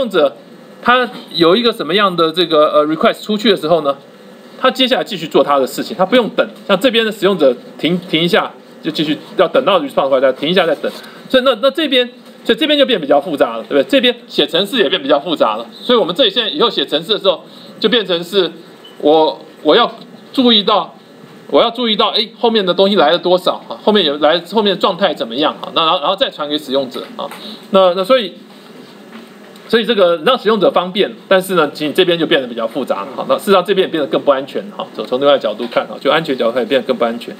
用者他有一个什么样的这个request 出去的时候呢，他接下来继续做他的事情，他不用等。像这边的使用者停一下就继续要等到 response 回来再停一下再等，所以那这边。所以这边就变比较复杂了，对不对？这边写程式也变比较复杂了，所以我们这里现在以后写程式的时候，就变成是我要注意到，哎，后面的东西来了多少啊？后面的状态怎么样啊？那然后再传给使用者啊。那所以这个让使用者方便，但是呢，其实这边就变得比较复杂了。好，那事实上这边也变得更不安全哈。从另外的角度看啊，就安全角度看也变得更不安全。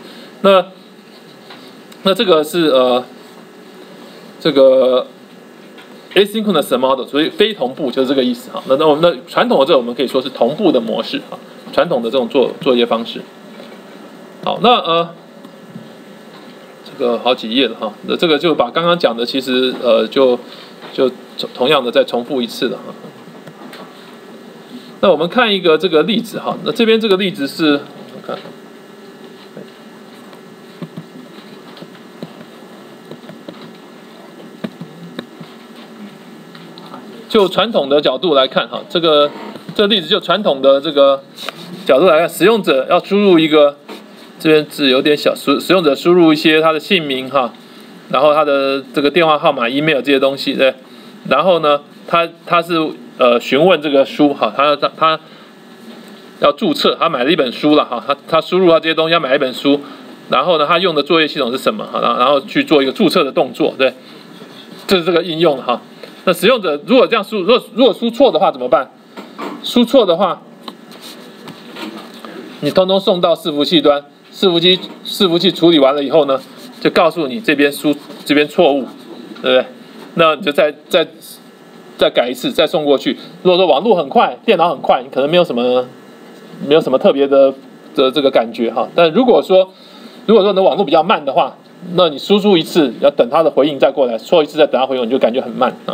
那这个是这个 asynchronous model， 所以非同步就是这个意思哈。那我们的传统的这个我们可以说是同步的模式哈，传统的这种作业方式。好，那这个好几页了哈，那这个就把刚刚讲的其实就同样的再重复一次了哈。那我们看一个这个例子哈，那这边这个例子是我看。就传统的角度来看，哈，这个例子就传统的这个角度来看，使用者要输入一个，这边字有点小，使用者输入一些他的姓名哈，然后他的这个电话号码、email 这些东西，对，然后呢，他是询问这个书哈，他要注册，他买了一本书了哈，他输入他这些东西，要买一本书，然后呢，他用的作业系统是什么哈，然后去做一个注册的动作，对，这是这个应用哈。那使用者如果这样输，如果输错的话怎么办？输错的话，你通通送到伺服器端，伺服器处理完了以后呢，就告诉你这边错误，对不对？那你就再改一次，再送过去。如果说网络很快，电脑很快，你可能没有什么特别的这个感觉哈。但如果说你的网络比较慢的话，那你输出一次，要等它的回应再过来，错一次再等它回应，你就感觉很慢啊。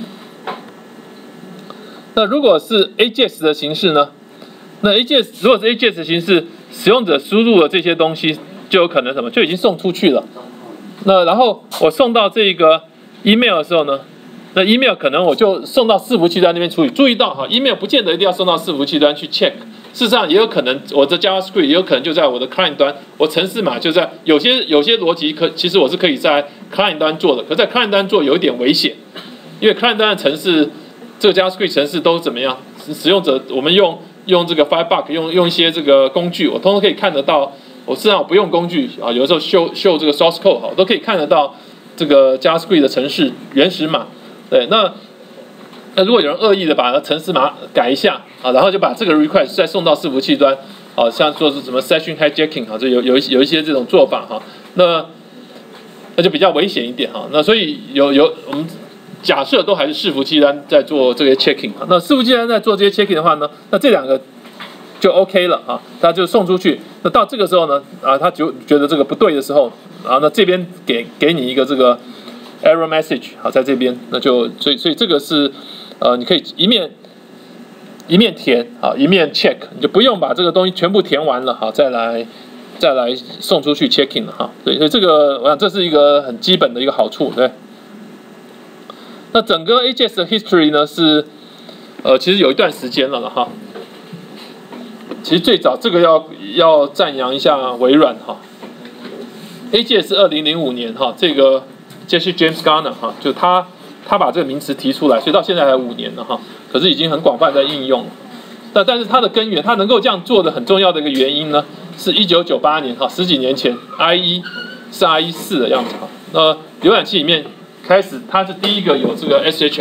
那如果是 AJAX 的形式呢？那 AJAX 如果是 AJAX 的形式，使用者输入了这些东西，就有可能什么，就已经送出去了。那然后我送到这个 email 的时候呢，那 email 可能我就送到伺服器端那边处理。注意到哈 ，email 不见得一定要送到伺服器端去 check。事实上也有可能，我的 JavaScript 也有可能就在我的 client 端，我程式码就在有些逻辑其实我是可以在 client 端做的，可在 client 端做有一点危险，因为 client 端的程式，这个 JavaScript 程式都怎么样？使用者我们用这个 Firebug 用一些这个工具，我通通可以看得到。我事实上我不用工具啊，有的时候秀这个 source code 哈，都可以看得到这个 JavaScript 的程式原始码。对，那如果有人恶意的把程式码改一下啊，然后就把这个 request 再送到伺服器端，啊，像说是什么 session hijacking 哈，这有一些这种做法哈，那就比较危险一点哈。那所以我们假设都还是伺服器端在做这些 checking 哈，那伺服器端在做这些 checking 的话呢，那这两个就 OK 了啊，他就送出去。那到这个时候呢，啊，他就觉得这个不对的时候，啊，那这边给你一个这个 error message 好，在这边，那就所以这个是你可以一面填啊，一面 check， 你就不用把这个东西全部填完了好，再来送出去 checking 了哈。所以这个我想这是一个很基本的一个好处，对。那整个 AJAX 的 history 呢是其实有一段时间了哈。其实最早这个要赞扬一下微软哈。AJAX 是2005年哈，这个Jesse James Garner 哈，就他把这个名词提出来，所以到现在还5年了哈，可是已经很广泛在应用了。但是它的根源，它能够这样做的很重要的一个原因呢，是1998年哈，10几年前 IE 是 IE4的样子哈。浏览器里面开始，它是第一个有这个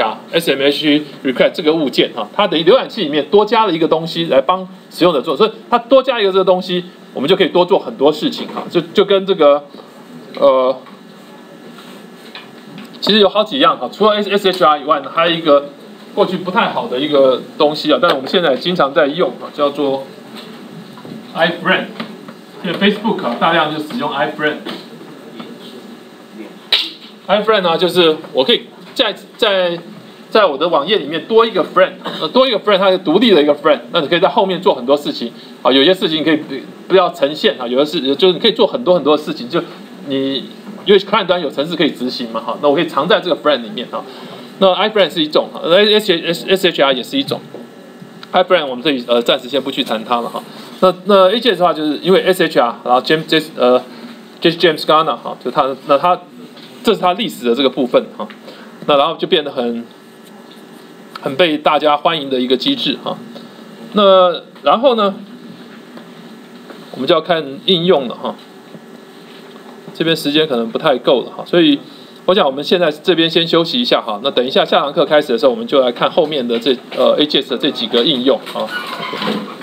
SMH request 这个物件哈，它等于浏览器里面多加了一个东西来帮使用者做，所以它多加一个这个东西，我们就可以多做很多事情哈，就跟这个其实有好几样哈，除了 SHR 以外呢，还有一个过去不太好的一个东西啊，但是我们现在经常在用啊，叫做 iFriend。因为 Facebook 啊大量就使用 iFriend。iFriend 呢，就是我可以在我的网页里面多一个 friend， 多一个 friend， 它是独立的一个 friend， 那你可以在后面做很多事情啊，有些事情可以不要呈现啊，有的是就是你可以做很多的事情，就你因为 client 端有程式可以执行嘛哈，那我可以藏在这个 friend 里面哈。 那 iFrame 是一种，SHR 也是一种。iFrame 我们这里暂时先不去谈它了哈。那 AJS 的话，就是因为 SHR， 然后James Garner 哈，就他这是他历史的这个部分哈。那然后就变得很被大家欢迎的一个机制哈。那然后呢，我们就要看应用了哈。这边时间可能不太够了哈，所以我想我们现在这边先休息一下哈。那等一下下堂课开始的时候，我们就来看后面的AJS 的这几个应用啊。